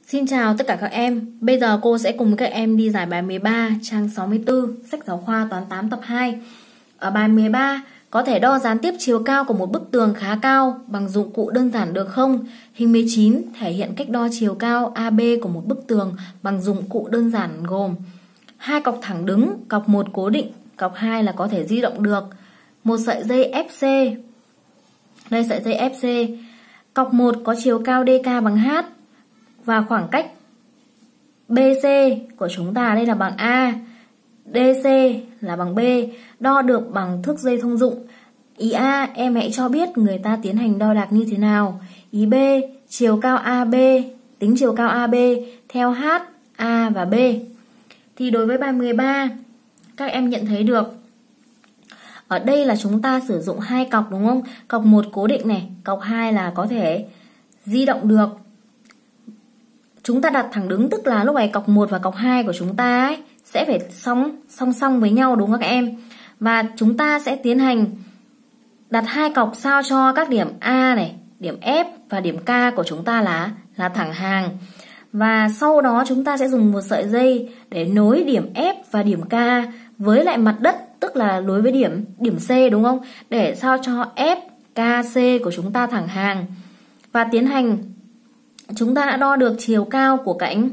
Xin chào tất cả các em. Bây giờ cô sẽ cùng các em đi giải bài 13 trang 64 sách giáo khoa toán 8 tập 2. Ở bài 13, có thể đo gián tiếp chiều cao của một bức tường khá cao bằng dụng cụ đơn giản được không? Hình 19 thể hiện cách đo chiều cao AB của một bức tường bằng dụng cụ đơn giản gồm hai cọc thẳng đứng, cọc 1 cố định, cọc 2 là có thể di động được, một sợi dây FC. Đây sợi dây FC. Cọc 1 có chiều cao DK bằng H và khoảng cách BC của chúng ta đây là bằng A, DC là bằng B, đo được bằng thước dây thông dụng. Ý A, em hãy cho biết người ta tiến hành đo đạc như thế nào. Ý B, chiều cao AB, tính chiều cao AB theo H, A và B. Thì đối với bài 13, các em nhận thấy được ở đây là chúng ta sử dụng hai cọc đúng không? Cọc 1 cố định này, cọc 2 là có thể di động được. Chúng ta đặt thẳng đứng tức là lúc này cọc 1 và cọc 2 của chúng ta ấy, sẽ phải song song với nhau đúng không các em? Và chúng ta sẽ tiến hành đặt hai cọc sao cho các điểm A này, điểm F và điểm K của chúng ta là thẳng hàng. Và sau đó chúng ta sẽ dùng một sợi dây để nối điểm F và điểm K với lại mặt đất, tức là nối với điểm C đúng không? Để sao cho F, K, C của chúng ta thẳng hàng. Và tiến hành chúng ta đã đo được chiều cao của cạnh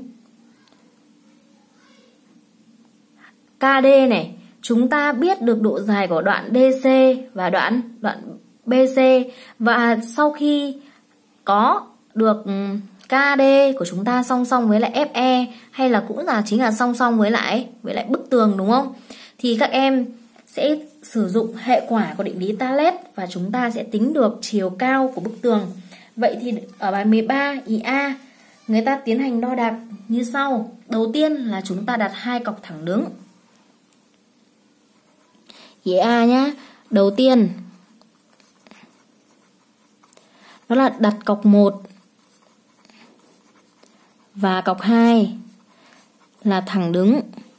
KD này. Chúng ta biết được độ dài của đoạn DC và đoạn BC. Và sau khi có được KD của chúng ta song song với lại FE, hay là cũng là chính là song song với lại bức tường đúng không? Thì các em sẽ sử dụng hệ quả của định lý Talet và chúng ta sẽ tính được chiều cao của bức tường. Vậy thì ở bài 13 ý A, người ta tiến hành đo đạc như sau. Đầu tiên là chúng ta đặt hai cọc thẳng đứng. Ý A nhá. Đầu tiên đó là đặt cọc 1 và cọc 2 là thẳng đứng.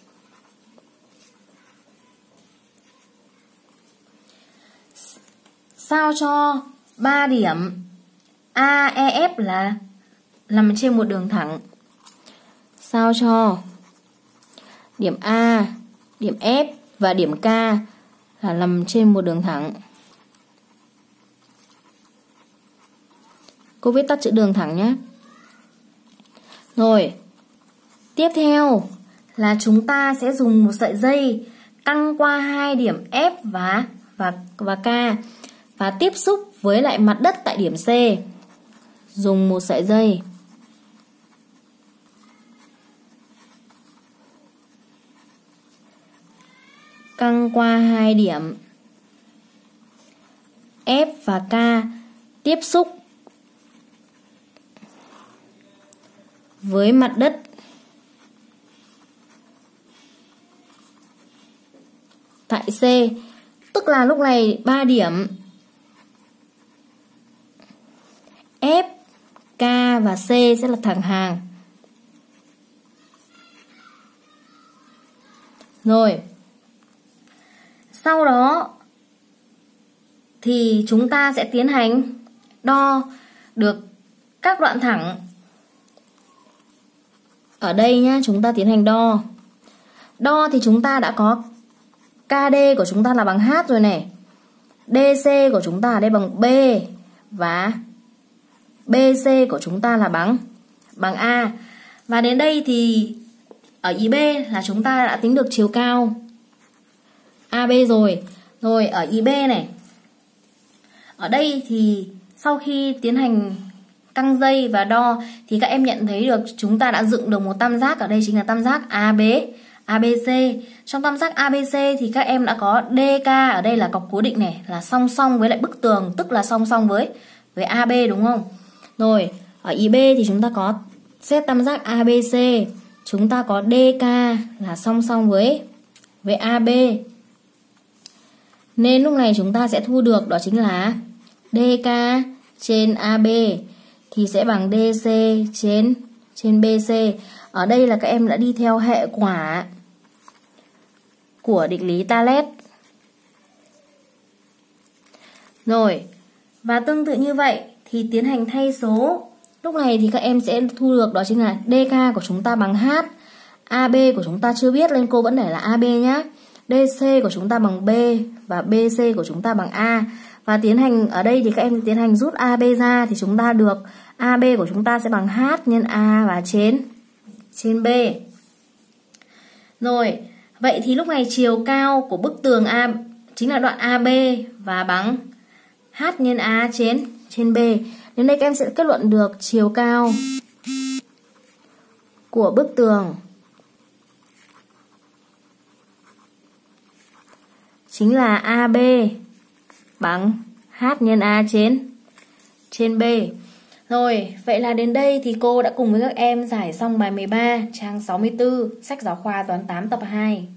Sao cho 3 điểm A, E, F là nằm trên một đường thẳng. Sao cho điểm A, điểm F và điểm K là nằm trên một đường thẳng. Cô viết tắt chữ đường thẳng nhé. Rồi, tiếp theo là chúng ta sẽ dùng một sợi dây căng qua hai điểm F và K và tiếp xúc với lại mặt đất tại điểm C. Dùng một sợi dây căng qua hai điểm F và K tiếp xúc với mặt đất tại C. Tức là lúc này 3 điểm F, K và C sẽ là thẳng hàng. Rồi. Sau đó thì chúng ta sẽ tiến hành đo được các đoạn thẳng. Ở đây nhá, chúng ta tiến hành đo. Đo thì chúng ta đã có KD của chúng ta là bằng H rồi này. DC của chúng ta ở đây bằng B và BC của chúng ta là bằng A. Và đến đây thì ở ý B là chúng ta đã tính được chiều cao AB rồi. Rồi ở ý B này. Ở đây thì sau khi tiến hành căng dây và đo thì các em nhận thấy được chúng ta đã dựng được một tam giác. Ở đây chính là tam giác ABC. Trong tam giác ABC thì các em đã có DK, ở đây là cọc cố định này, là song song với lại bức tường, tức là song song với AB đúng không? Rồi, ở ý B thì chúng ta có xét tam giác ABC, chúng ta có DK là song song với AB. Nên lúc này chúng ta sẽ thu được đó chính là DK trên AB thì sẽ bằng DC trên BC. Ở đây là các em đã đi theo hệ quả của định lý Talet. Rồi, và tương tự như vậy thì tiến hành thay số, Lúc này thì các em sẽ thu được đó chính là DK của chúng ta bằng H. AB của chúng ta chưa biết nên cô vẫn để là AB nhé. DC của chúng ta bằng B và BC của chúng ta bằng A. Và tiến hành ở đây thì các em tiến hành rút AB ra thì chúng ta được AB của chúng ta sẽ bằng H nhân A và trên B. Rồi, vậy thì lúc này chiều cao của bức tường A chính là đoạn AB và bằng H nhân A trên B. Đến đây các em sẽ kết luận được chiều cao của bức tường chính là AB bằng H nhân A trên B. Rồi, vậy là đến đây thì cô đã cùng với các em giải xong bài 13 trang 64 sách giáo khoa toán 8 tập 2.